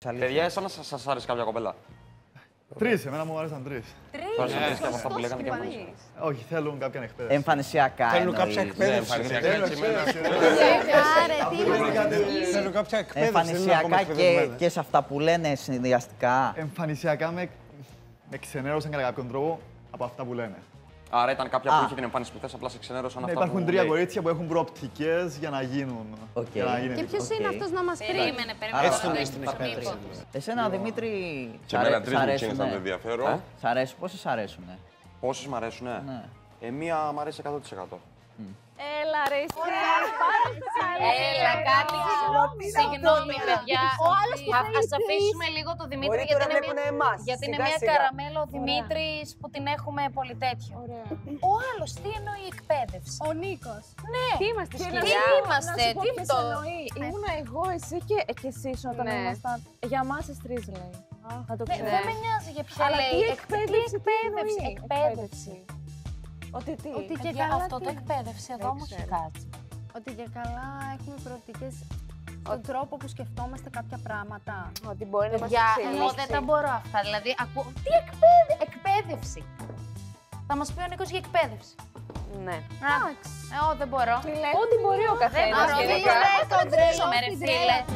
Παιδιά, εσένα σας άρεσε κάποια κοπέλα? Τρεις, εμένα μου άρεσαν τρεις. Τρεις και από αυτά που λέγανε και εμείς. Όχι, θέλουν κάποια εκπαίδευση. Εμφανισιακά. Θέλουν κάποια εκπαίδευση. Θέλουν κάποια εκπαίδευση. Εμφανισιακά και σε αυτά που λένε συνδυαστικά. Εμφανισιακά με ξενέρωσαν κατά κάποιον τρόπο από αυτά που λένε. Άρα ήταν κάποια που είχε την εμφάνιση που θες, απλά σε ξενέρωσαν αυτά που υπάρχουν τρία κορίτσια που έχουν προοπτικές για να γίνουν. Και ποιος είναι αυτός να μας πει? Περίμενε. Έτσι τον έχεις την εκπαίδευση. Εσένα, Δημήτρη, Και εμένα τρεις μου ξύνες να με ενδιαφέρω. Σ' αρέσουν, πόσες σ' αρέσουνε? Πόσες μ' αρέσουνε? Μία μ' αρέσει 100%. Έλα ρε, Έλα, κάτι. Συγγνώμη, παιδιά. Ας αφήσουμε λίγο το Δημήτρη, γιατί είναι μια καραμέλα ο Δημήτρης που την έχουμε πολύ τέτοιο. Ο άλλος, τι εννοεί εκπαίδευση? ο Νίκος. Ναι. Τι είμαστε, Τι σκυλιά? είμαστε, τι αυτό? Ήμουνα εγώ, εσύ και εσείς όταν ήμασταν. Για εμάς τις τρεις λέει. Να το Δεν με νοιάζει για ποια Αλλά λέει. τι εκπαίδευση, τι εννοεί? Εκπαίδευση. Ότι τι? Ότι και Παιδιά, καλά αυτό το τι? εκπαίδευση εδώ μου έχει κάτσει. Ότι για καλά έχουμε προοπτικές στον τρόπο που σκεφτόμαστε κάποια πράγματα. Ότι μπορεί να μας Παιδιά, εγώ εξελίξει. δεν τα μπορώ αυτά. Δηλαδή, ακούω. Τι εκπαίδευση. Θα μας πει ο Νίκος για εκπαίδευση. Ναι. Εγώ δεν μπορώ. Ό,τι μπορεί ο καθένας. Δεν μπορώ. Δεν το τρέλω, ρε φίλε.